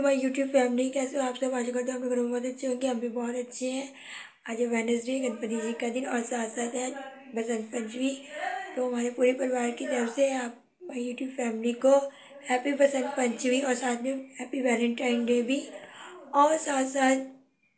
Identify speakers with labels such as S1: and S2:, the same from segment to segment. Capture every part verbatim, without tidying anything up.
S1: My YouTube family, कैसे हो आप सब। आशा करते हैं आप लोग घर में बहुत अच्छे होंगे, हम भी बहुत अच्छे हैं। आज है वेडनेसडे, गणपति जी का दिन और साथ साथ है बसंत पंचमी। तो हमारे पूरे परिवार की तरफ से आप माय यूट्यूब फैमिली को हैप्पी बसंत पंचमी और साथ में हैप्पी वैलेंटाइन डे भी। और साथ साथ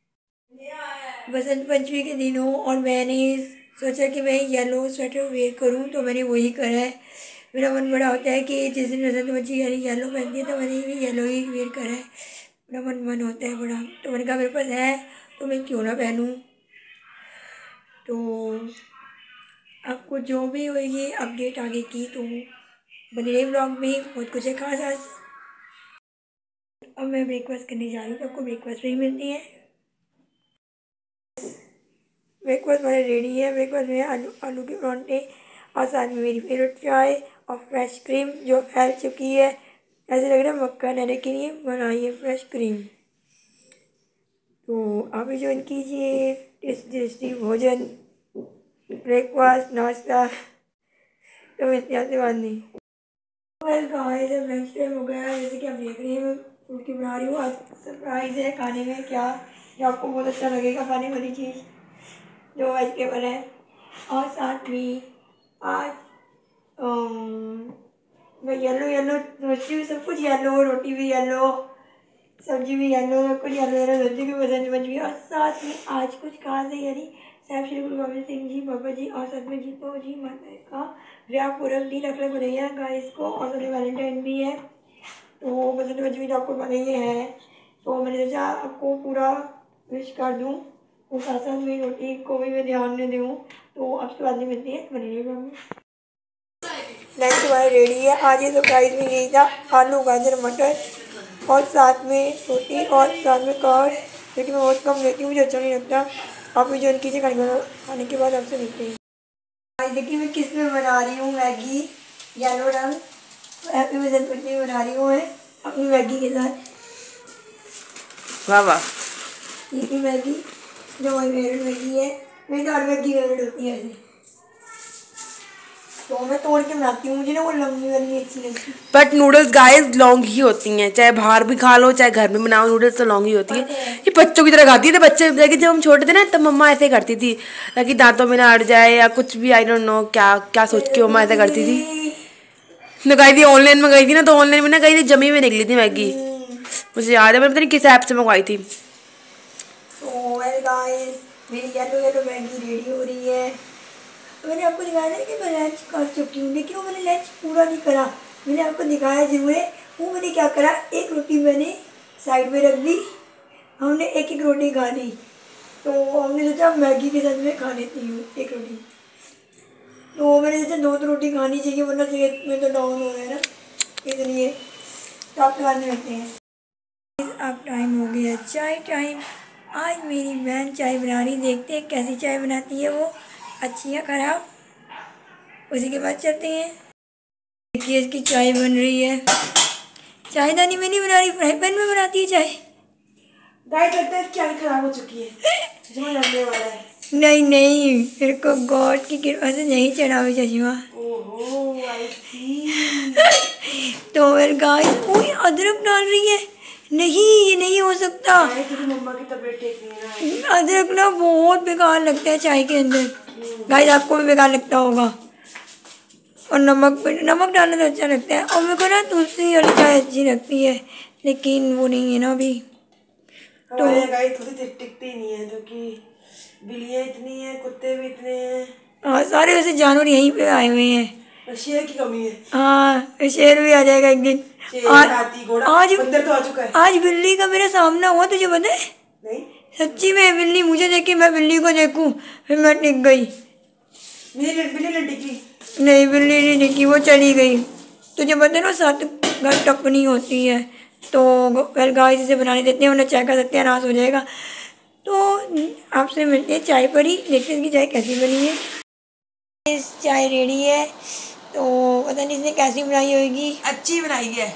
S1: बसंत पंचमी के दिन हो और मैंने सोचा कि मैं येलो स्वेटर वेयर करूं, तो मैंने वही करा है। मेरा मन बड़ा होता है कि जिस दिन बसंत पंचमी यानी येलो पहनती है तो मैंने भी येलो ही वेयर करा है। मेरा मन मन होता है बड़ा, तो मैंने कहा मेरे पास है तो मैं क्यों ना पहनूं। तो आपको जो भी होगी अपडेट आगे की तो बने रहे ब्लॉग में, बहुत कुछ है खास आज। अब मैं ब्रेकफास्ट करने जा रही हूँ, तो आपको ब्रेकफास्ट में ही मिलती है। ब्रेकफास्ट मेरा रेडी है। ब्रेकफास्ट में आलू आलू के परांठे और साथ में मेरी फेवरेट चाय और फ्रेश क्रीम जो फैल चुकी है। ऐसे लग रहा है मक्खन है, लेकिन ये बनाई है फ्रेश क्रीम। तो आप भी ज्वाइन कीजिए टेस्टी टेस्टी भोजन, ब्रेकफास्ट, नाश्ता। तो इतिहास से बात नहीं गाइस, अब लंच टाइम हो गया है। जैसे कि आप देख रहे हैं मैं फुल्की बना रही हूँ। आज सरप्राइज़ है खाने में, क्या जो आपको बहुत अच्छा लगेगा खाने वाली चीज़ जो वेजिटेबल है। और साथ में आज मैं येलो येलो सोचती हूँ, सब कुछ येलो, रोटी भी येलो, सब्जी भी येलो, सब कुछ येलो येलो सब्जी भी पसंद बन गई। और साथ में आज कुछ खास है, यानी साहब श्री गुरु गोबिंद सिंह जी बाबा जी और साथ में जीतो जी माता का व्याह पूरब दिन अखला बनैया गाइस को, और साथ में वैलेंटाइन भी है। तो बसंत पंचमी तो आपको बनाइए है, तो मैंने सोचा आपको पूरा विश कर दूँ। तो साथ साथ में रोटी को भी मैं ध्यान नहीं दूँ। तो आपसे बाद में मिलती है, बनिएगा। लंच हमारा रेडी है। आज ये सरप्राइज में यही था, आलू गाजर मटर और साथ में रोटी और साथ में कार्ड, लेकिन मैं बहुत कम लेती हूँ, मुझे अच्छा नहीं लगता। आप भी ज्वाइन कीजिए, खाने खाने के बाद आपसे मिलते हैं। आज देखिए मैं किस में बना रही हूँ मैगी, येलो रंग। हैप्पी बसंत पंचमी बना रही हूँ मैं अपनी मैगी के साथ।
S2: वाह वाह,
S1: ये मैगी जो मेरी फेवरेट मैगी है, मेरी तो हर मैगी फेवरेट होती है ऐसे। तो मैं तोड़ के बनाती हूँ, मुझे ना वो लंबी वाली अच्छी लगती है।
S2: बट नूडल्स गाइस लॉन्ग ही होती हैं, चाहे बाहर भी खा लो चाहे घर में बनाओ, नूडल्स तो लॉन्ग ही होती है। ये बच्चों की तरह खाती है। बच्चे लेकिन जब हम छोटे थे ना तब मम्मा ऐसे करती थी ताकि दांतों में ना अड़ जाए या कुछ भी, आई डोंट नो क्या क्या सोच के मम्मा ऐसा करती थी। मैं गई थी ऑनलाइन में, गई थी ना तो ऑनलाइन में ना गई थी जमी में निकली थी मैगी, मुझे याद है। मैं पता नहीं किस ऐप से मंगवाई थी।
S1: तो वेल गाइस, मेरी येलो येलो मैगी रेडी हो रही है। तो मैंने आपको दिखाया था कि मैं लंच कर चुकी हूँ, लेकिन वो मैंने लंच पूरा नहीं करा। मैंने आपको दिखाया जरूर है। वो मैंने क्या करा, एक रोटी मैंने साइड में रख दी, हमने एक एक रोटी खा ली। तो हमने सोचा मैगी के साथ में खा लेती हूँ एक रोटी। तो मैंने सोचा दो तो रोटी खानी चाहिए, वरना सेहत में तो डाउन हो रहा है ना, इसलिए। तो आप खाने लगते हैं। अब टाइम हो गया चाय टाइम। आज मेरी बहन चाय बना रही, देखते हैं कैसी चाय बनाती है वो, अच्छी या खराब, उसी के बाद चलते हैं। देखिए इसकी चाय बन रही है। चायदानी में नहीं बना रही, फ्राई पैन में बनाती है चाय।
S2: गाइस लगता है चाय खराब हो चुकी है, चश्मा लगने वाला है।
S1: नहीं नहीं, मेरे को गॉड की कृपा से नहीं चढ़ा हुआ चश्मा।
S2: ओहो आई सी।
S1: तो फिर गाइस वो अदरक डाल रही है। नहीं ये नहीं हो सकता,
S2: मम्मा की तबीयत ठीक नहीं है ना।
S1: अदरक ना बहुत बेकार लगता है चाय के अंदर। गाइस आपको भी बेकार लगता होगा। और नमक नमक डालना तो अच्छा लगता है, और मेरे को ना तुलसी वाली चाय अच्छी लगती है, लेकिन वो नहीं है ना अभी।
S2: तो गाइस थोड़ी टिकती नहीं है, जो कि बिल्लियाँ इतनी हैं, कुत्ते भी इतने हैं।
S1: हाँ सारे वैसे जानवर यहीं पे आए हुए हैं।
S2: शेर की कमी है।
S1: हाँ शेर भी आ जाएगा एक दिन।
S2: शेर, हाथी, घोड़ा,
S1: आज
S2: बंदर तो आ चुका है।
S1: आज बिल्ली का मेरा सामना हुआ, तुझे पता है?
S2: नहीं
S1: सच्ची में बिल्ली मुझे देखी, मैं बिल्ली को देखूं, फिर मैं टिक गई।
S2: मेरी बिल्ली ने टिकी
S1: नहीं, बिल्ली नहीं टिकी, वो चली गई। तुझे पता है ना सात घर टपनी होती है। तो वेल गाइस इसे बनाने देते हैं, वरना चाय का सत्यानाश हो जाएगा। तो आपसे मिलते हैं चाय पर ही, देखते हैं इसकी चाय कैसी बनी है। इस चाय रेडी है, तो पता नहीं इसने कैसी बनाई होगी।
S2: अच्छी बनाई है,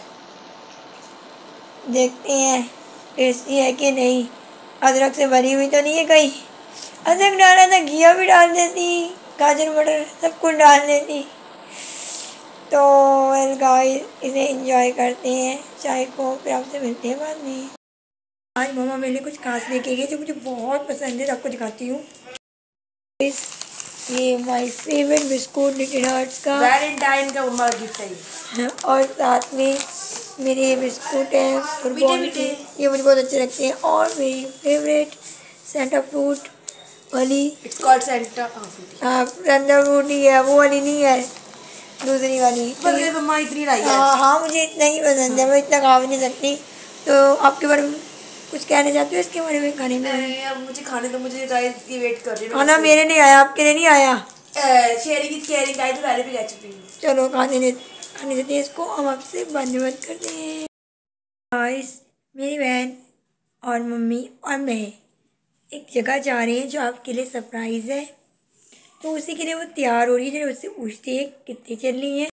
S1: देखते हैं टेस्टी है कि नहीं। अदरक से भरी हुई तो नहीं है कहीं? अदरक डाला था, घिया भी डाल देती, गाजर मटर सब कुछ डाल देती। तो वेल गाइस इसे एंजॉय करते हैं, चाय को, फिर आपसे मिलते हैं बाद में। आज मम्मा मेरे लिए कुछ खास लेके गई जो मुझे बहुत पसंद है, आपको दिखाती हूँ। इस ये my favourite biscuit little hearts का
S2: वैलेंटाइन का मम्मा गिफ्ट है।
S1: और साथ में मेरे ये बिस्कुट हैं कुर्बान के, ये मुझे बहुत अच्छे लगते हैं। और मेरी फेवरेट सेंटा फ्रूट वाली,
S2: इट्स कॉल्ड सेंटा
S1: हाँ सेंटा फ्रूट ही है, वो वाली नहीं है, दूसरी वाली।
S2: बस ये मम्मा इतनी लाई है।
S1: हाँ हाँ मुझे इतना ही पसंद है, मैं इतना खा भी नहीं सकती। तो आपके बारे में कुछ कहना चाहते हो इसके बारे में, खाने में?
S2: नहीं, अब मुझे खाने तो मुझे राइस की वेट कर रही हूँ।
S1: खाना मेरे नहीं आया, आपके लिए नहीं आया।
S2: शेयरिंग इज केयरिंग, आई तो पहले भी कह चुकी हूँ।
S1: चलो खाने दे खाने देते हैं इसको, हम आपसे बाद में बात करते हैं। गाइस मेरी बहन और मम्मी और मैं एक जगह जा रहे हैं जो आपके लिए सरप्राइज़ है, तो उसी के लिए वो तैयार हो रही है। जरा उससे पूछते हैं कितने चल रही हैं।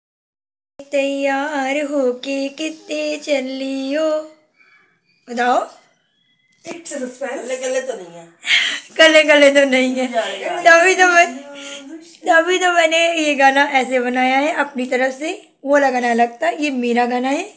S1: तैयार हो के कितने चल रही हो, बताओ।
S2: It's suspense. गले गले तो नहीं है।
S1: गले गले तो नहीं है, तभी तो मैं तभी तो मैंने ये गाना ऐसे बनाया है अपनी तरफ से। वो वाला गाना लगता है, ये मेरा गाना है।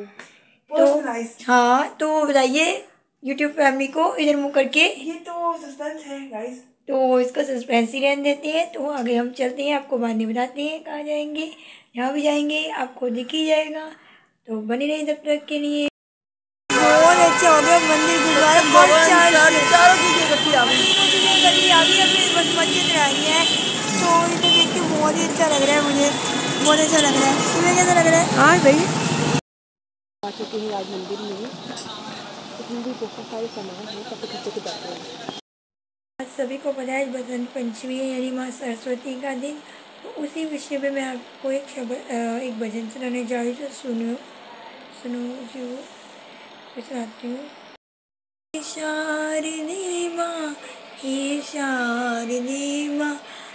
S1: तो हाँ, तो बताइए यूट्यूब फैमिली को इधर मुँह करके।
S2: ये तो सस्पेंस है गाइस।
S1: तो इसको सस्पेंस ही रहने देते हैं। तो आगे हम चलते हैं, आपको बाद में बताते हैं कहाँ जाएंगे। जहाँ भी जाएंगे आपको दिख ही जाएगा, तो बने रहिए तब तक के लिए। बहुत अच्छा हो गया मंदिर, गुरुद्वारा बहुत चारों चीज़ें इकट्ठी आ गई इकट्ठी आ गई अपनी बस मस्जिद में आई है। तो इसे देख के बहुत ही अच्छा लग रहा है, मुझे बहुत अच्छा लग रहा है। तुम्हें कैसा लग रहा है? हाँ भाई
S2: आ चुके हैं आज मंदिर में, इतनी भी बहुत सारे सामान है, सब पीछे के जाते हैं।
S1: आज सभी को पता है बसंत पंचमी है, यानी माँ सरस्वती का दिन। तो उसी विषय पे मैं आपको एक शब्द एक भजन सुनाने जा रही हूँ। सुनो सुनो जो सुनाती हूँ। हे शारदे माँ, हे शारदे माँ,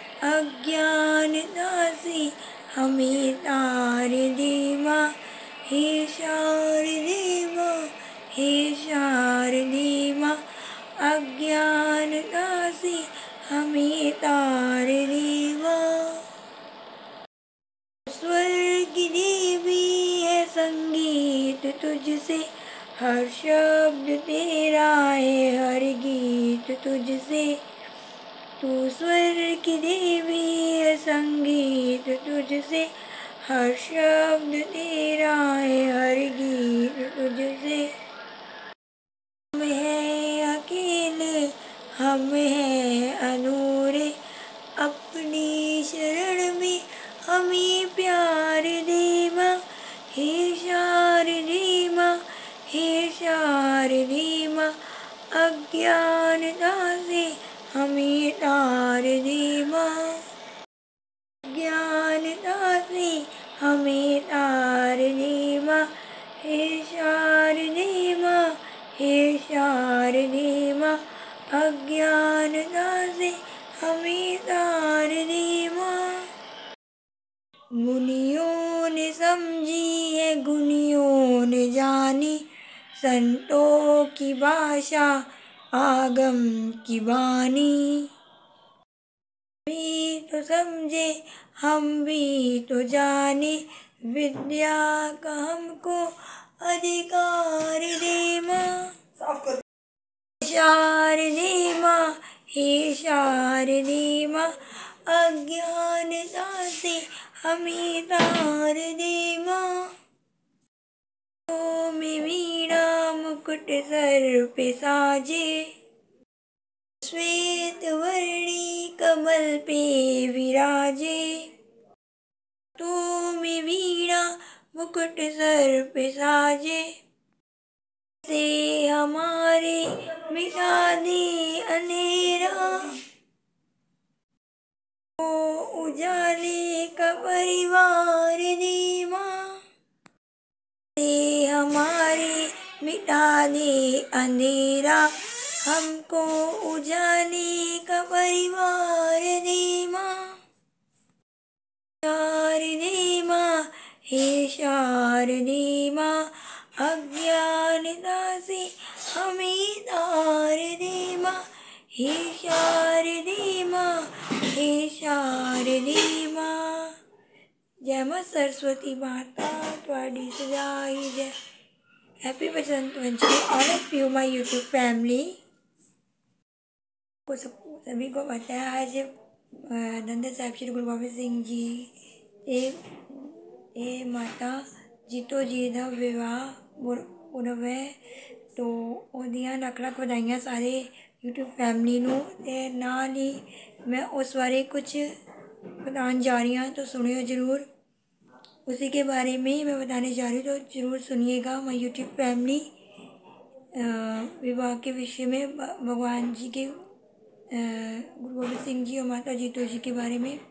S1: अज्ञानता से हमें तार दे माँ। हे शारदे माँ, हे शारदे माँ, अज्ञानता से हमें तार दे माँ। स्वर्ग की देवी है संगीत तुझसे, हर शब्द तेरा है हर गीत तुझसे। तू स्वर्ग की देवी है संगीत तुझसे, हर शब्द तेरा है हर गीत तुझसे। हम हैं अकेले, हम हैं अनूरे, अपनी शरण में हमें प्यार दे माँ। हे शारदे माँ, हे शारदे माँ, अज्ञानता से हमें तार दे माँ। अज्ञानता से हमें तार दे माँ। हे शारदे माँ, हे शारदे माँ, अज्ञानता से हमें तार दे माँ। मुनियों ने समझी है गुनियों ने जानी, संतों की भाषा आगम की वाणी। भी तो समझे हम भी तो जाने, विद्या का हमको अधिकार दे माँ। शारदे माँ, हे शारदे माँ, अज्ञानता से हमें तार दे माँ। तो में वीणा मुकुट सर पे साजे, श्वेत वर्णी कमल पे विराजे। तो में वीणा मुकुट सर पे साजे, से हमारे मिटा दे अंधेरा। ओ उजाले का परिवार दे माँ, से हमारे मिटा दे अंधेरा। हमको उजाले का परिवार दे माँ। शारदे माँ, हे शारदे माँ, अज्ञानता से हमें तार दे माँ। हे शारदे माँ, हे शारदे माँ। जय माँ सरस्वती माता, ਤੁਹਾਡੀ ਸਜਾਈ जय। Happy Basant Panchami all of you my YouTube family. को सब सभी को पता है आज नंदा साहिब श्री गुरु गोबिंद सिंह जी ए ए माता जीतो जी का विवाह पुरब है। तो ओदियां लख लख बधाइयां सारे यूट्यूब फैमिली नूं ते नाल ही मैं उस बारे कुछ बताने जा रही हूँ, तो सुनियो ज़रूर। उसी के बारे में ही मैं बताने जा रही हूँ, तो ज़रूर सुनिएगा माय यूट्यूब फैमिली। विवाह के विषय में भगवान जी के गुरु गोबिंद सिंह जी और माता जीतो जी के बारे में।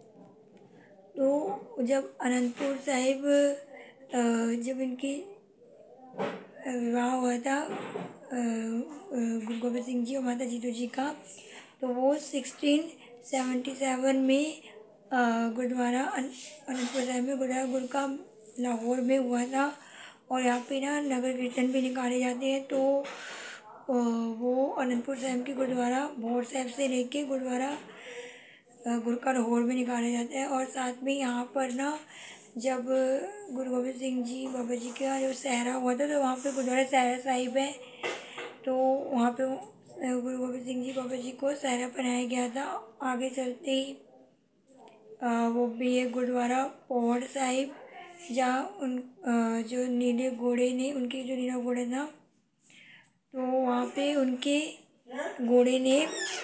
S1: तो जब अनंतपुर साहिब जब इनकी विवाह हुआ था गुरु गोबिंद सिंह जी और माता जीतो जी का, तो वो सिक्सटीन सेवेंटी सेवन में गुरुद्वारा अनंतपुर साहिब में गुरुद्वारा गुरकाम लाहौर में हुआ था। और यहाँ पे ना नगर कीर्तन भी निकाले जाते हैं। तो वो अनंतपुर साहिब के गुरुद्वारा भोर साहिब से लेके गुरुद्वारा गुरका लाहौर में निकाले जाते हैं। और साथ में यहाँ पर ना जब गुरु गोबिंद सिंह जी बाबा जी का जो सहरा हुआ था, तो वहाँ पे गुरुद्वारा सहरा साहिब है। तो वहाँ पे गुरु गोबिंद सिंह जी बाबा जी को सहरा पहनाया गया था। आगे चलते ही आ, वो भी एक गुरुद्वारा पौड़ साहिब, जहाँ उन आ, जो नीले घोड़े ने उनके जो नीला घोड़ा था, तो वहाँ पे उनके घोड़े ने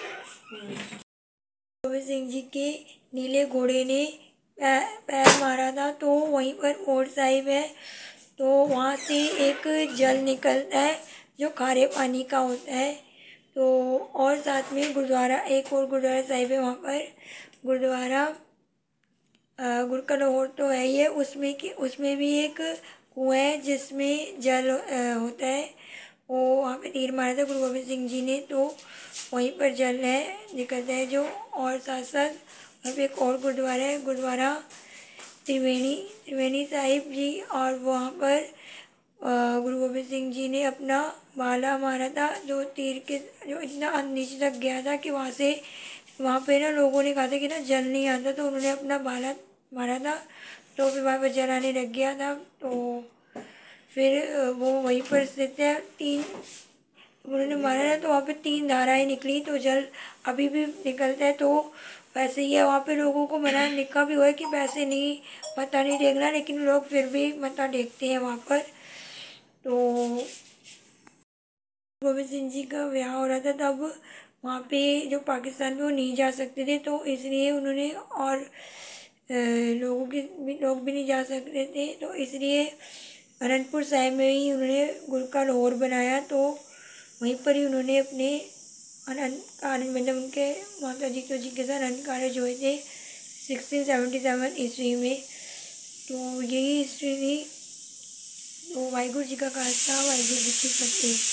S1: गोबिंद सिंह जी के नीले घोड़े ने पैर, पैर मारा था। तो वहीं पर पौड़ साहिब है। तो वहाँ से एक जल निकलता है जो खारे पानी का होता है। तो और साथ में गुरुद्वारा एक और गुरुद्वारा साहिब है, वहाँ पर गुरुद्वारा गुरका लाहौर तो है ही है, उसमें कि उसमें भी एक कुआं है जिसमें जल होता है। वो वहाँ पे तीर मारा था गुरु गोबिंद सिंह जी ने, तो वहीं पर जल है निकलता है जो। और साथ साथ वहाँ पे एक और गुरुद्वारा है, गुरुद्वारा त्रिवेणी त्रिवेणी साहिब जी। और वहाँ पर गुरु गोबिंद सिंह जी ने अपना भाला मारा था, जो तीर के जो इतना नीचे तक गया था कि वहाँ से वहाँ पे ना लोगों ने कहा था कि ना जल नहीं आता, तो उन्होंने अपना भाला मारा था। तो फिर वहाँ पर जल आने लग गया था। तो फिर वो वहीं पर स्थित है। तीन उन्होंने मारा था तो वहाँ पे तीन धाराएं निकली, तो जल अभी भी निकलता है। तो वैसे ही है, वहाँ पे लोगों को मना लिखा भी हुआ है कि पैसे नहीं मत्था नहीं टेकना, लेकिन लोग फिर भी मत्था टेकते हैं वहाँ पर। तो गोबिंद सिंह जी का ब्याह हो रहा था, तब वहाँ पे जो पाकिस्तान में वो नहीं जा सकते थे, तो इसलिए उन्होंने और लोगों के भी लोग भी नहीं जा सकते थे, तो इसलिए अनंतपुर साहिब में ही उन्होंने गुरका लाहौर बनाया। तो वहीं पर ही उन्होंने अपने अनंत कार्य मतलब उनके माता जीतो जी के साथ अनंत कार्य जो थे सिक्सटीन सेवेंटी सेवन ईस्वी में। तो यही हिस्ट्री थी। तो वाहिगुरु जी का खालसा वाहिगुरु जी की फतेह।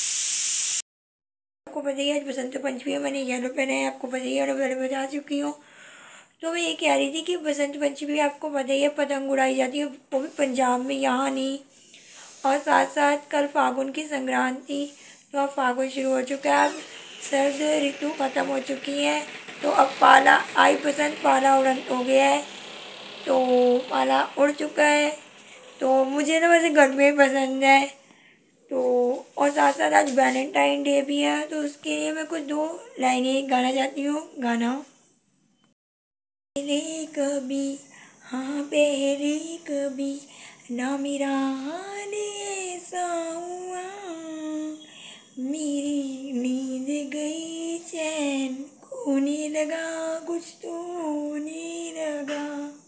S1: आपको पता ही है आज बसंत पंचमी है, मैंने येलो पहना है, आपको पता ही है, और पहले बता चुकी हूँ। तो मैं ये कह रही थी कि बसंत पंचमी आपको पता ही है पतंग उड़ाई जाती है, वो भी पंजाब में, यहाँ नहीं। और साथ साथ कल फागुन की संक्रांति, तो अब फागुन शुरू हो चुका है, अब सर्द ऋतु ख़त्म हो चुकी है। तो अब पाला आई बसंत, पाला उड़ंत हो गया है, तो पाला उड़ चुका है। तो मुझे ना वैसे गर्मी पसंद है। तो और साथ साथ आज वैलेंटाइन डे भी है, तो उसके लिए मैं कुछ दो लाइनें गाना चाहती हूँ। गाना पहले कभी, हाँ पहले कभी ना मेरा हाल ऐसा हुआ, मेरी नींद गई चैन खोने लगा, कुछ तो होने लगा,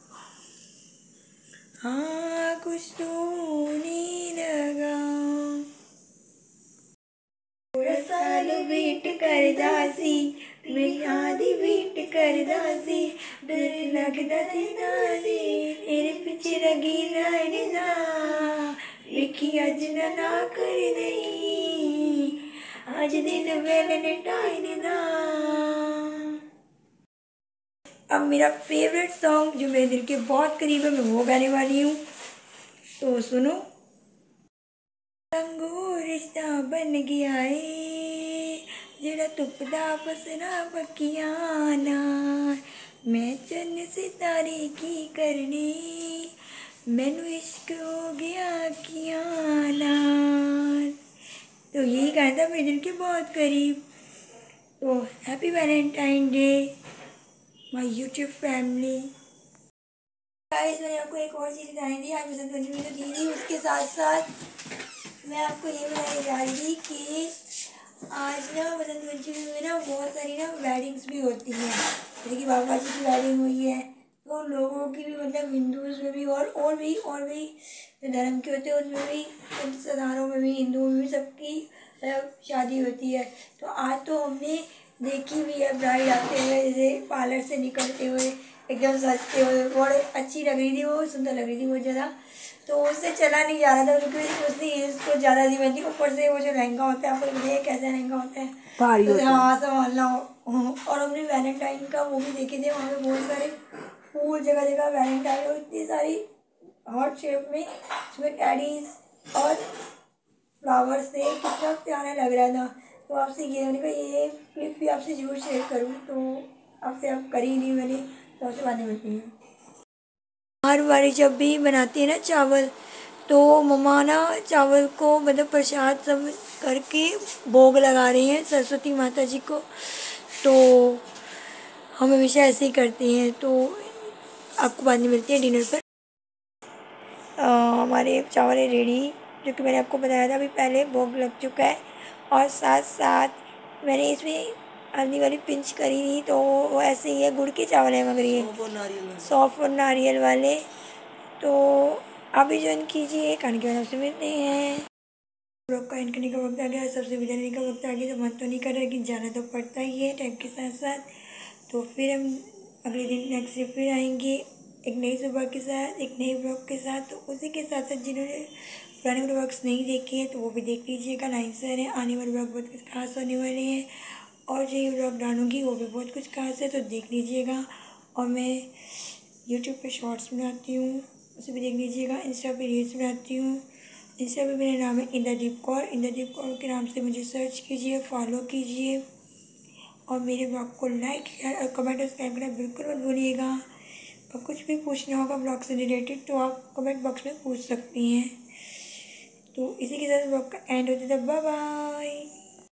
S1: हाँ कुछ तो होने लगा। पूरा साल वेट कर दासी, मेरी आधी वेट कर दासी, डर लगदा ते दासी, तेरे पीछे लगी लाइन दा, वेखी अज ना ना कर दई, अज दिन वैलेंटाइन दा। अब मेरा फेवरेट सॉन्ग जो मेरे दिल के बहुत करीब है, मैं वो गाने वाली हूँ, तो सुनो। रंगो रिश्ता बन गया है, जेड़ा तुपदा फसना पक्किया ना, मैं चन्न सितारे की करने, मैनू इश्क हो गया किया नाल। तो यही गाना था मेरे दिल के बहुत करीब। तो happy Valentine day my YouTube family. Guys मैंने आपको एक और चीज़ बताई थी, आज बसंत पंचमी तो दी थी, उसके साथ साथ मैं आपको ये बताने जा रही थी कि आज ना बसंत पंचमी में ना बहुत सारी ना वेडिंग्स भी होती हैं। जैसे कि बाबा जी की वेडिंग हुई है, तो लोगों की भी मतलब हिंदूज़ में भी और और भी और भी जो धर्म के होते हैं उनमें भी, सरदारों में भी, हिंदुओं में भी, सबकी मतलब शादी होती है। तो आज तो हमने देखी भी है ब्राइड आते हुए, जैसे पार्लर से निकलते हुए एकदम सजते हुए, बहुत अच्छी लग रही थी वो, सुंदर लग रही थी बहुत ज़्यादा। तो उससे चला नहीं जा रहा था क्योंकि उसने हील्स को ज़्यादा दी बनी, ऊपर से वो जो लहंगा होता है, आपको बताइए कैसा लहंगा होता है,
S2: भारी
S1: तो
S2: होता है।
S1: हाँ संभालना हो। और हमने वैलेंटाइन का वो भी देखे थे, वहाँ पे बहुत सारे फूल, जगह जगह वैलेंटाइन और इतनी सारी हॉट शेप में इसमें टेडीज और फ्लावर्स से कितना प्यारा लग रहा था। तो आपसे ये मैंने कहा ये क्लिप भी आपसे जरूर शेयर करूँ, तो आपसे आप करी नहीं मैंने, तो आपसे बातें मिलती हैं। हर बारी जब भी बनाती है ना चावल, तो मम्मा ना चावल को मतलब प्रसाद सब करके भोग लगा रही हैं सरस्वती माता जी को। तो हम हमेशा ऐसे ही करते हैं। तो आपको बाद में मिलती है डिनर पर। अ, हमारे चावल है रेडी, जो कि मैंने आपको बताया था अभी पहले, भोग लग चुका है। और साथ साथ मैंने इसमें हल्दी वाली पिंच करी थी, तो वो ऐसे ही है, गुड़ के चावल है मगर ये सौंफ और नारियल वाले। तो आप भी ज्वाइन कीजिए, खाने के बाद आपसे मिलते हैं। ब्लॉग का एंड करने का वक्त आ गया, सबसे विदा लेने का वक्त आ गया। तो मन तो नहीं कर रहा लेकिन जाना तो पड़ता ही है टाइम के साथ साथ। तो फिर हम अगले दिन नेक्स्ट डे फिर आएंगे एक नई सुबह के साथ, एक नए ब्लॉग के साथ। तो उसी के साथ साथ जिन्होंने पुराने ब्लॉग्स नहीं देखे हैं तो वो भी देख लीजिएगा, लाइन से है, आने वाले ब्लॉग बहुत कुछ खास होने वाले हैं। और जो ये ब्लॉग डालूँगी वो भी बहुत कुछ खास है, तो देख लीजिएगा। और मैं यूट्यूब पे शॉर्ट्स बनाती हूँ, उसे भी देख लीजिएगा। इंस्टा पे रील्स बनाती हूँ, इंस्टा पे मेरा नाम है इंद्रदीप कौर। इंद्रदीप कौर के नाम से मुझे सर्च कीजिए, फॉलो कीजिए। और मेरे ब्लॉग को लाइक शेयर और कमेंट और सब्सक्राइब करना बिल्कुल मत भूलिएगा। और कुछ भी पूछना होगा ब्लॉग से रिलेटेड तो आप कमेंट बॉक्स में पूछ सकती हैं। तो इसी के साथ ब्लॉग का एंड होता था। Bye bye.